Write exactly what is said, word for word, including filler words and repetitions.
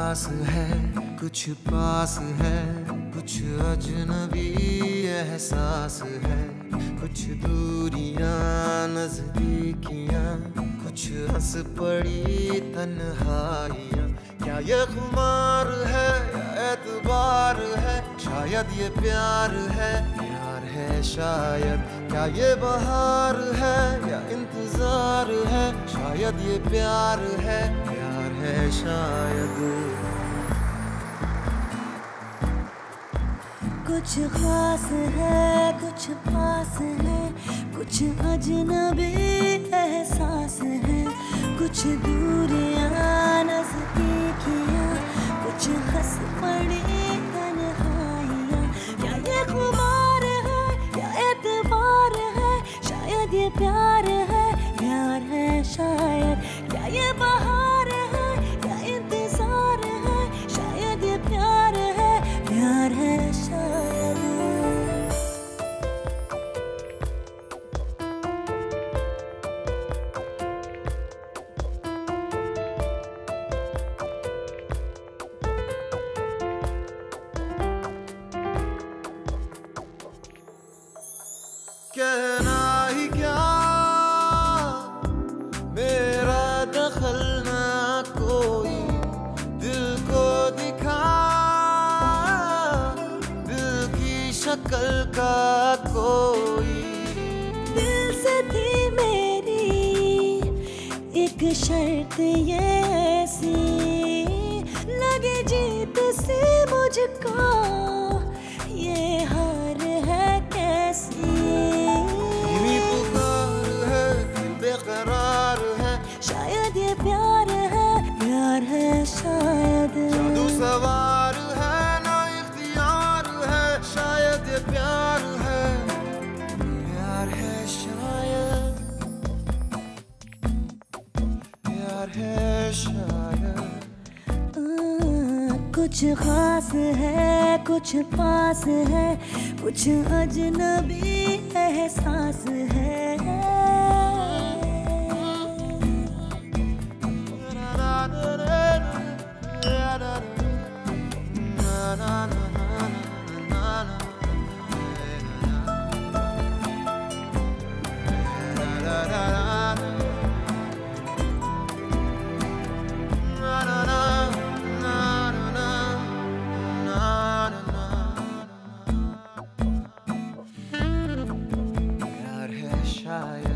एहसास है, कुछ पास है, कुछ अजनबी एहसास है, कुछ दूरियां नजदीकियां, कुछ हंस पड़ी तन्हाइयां। क्या ये खुमार है या एतबार है, शायद ये प्यार है, प्यार है शायद। क्या ये बहार है या इंतजार है, शायद ये प्यार है, प्यार है शायद। कुछ खास है, कुछ पास है, कुछ अजनबी एहसास है, कुछ दूरियां नजदीकियां, कुछ हंस पड़ी तन्हाइयां। क्या ये खुमार है या एतबार है, शायद ये प्यार है, प्यार है शायद। क्या ये बहार है या इंतजार है, शायद ये प्यार है, प्यार है शायद। कहना ही क्या, मेरा दखल ना कोई, दिल को दिखा दिल की शक्ल का कोई। दिल से थी मेरी एक शर्त ये ऐसी, लगे जीत से मुझको ये हार है कैसी। धीमी पुकार है, दिल बेकरार है, शायद ये प्यार है, प्यार है शायद। जादू सवार है ना इख्तियार है, शायद ये प्यार है, प्यार है शायद, प्यार है शायद। कुछ खास है, कुछ पास है, कुछ अजनबी एहसास है। प्यार है शायद।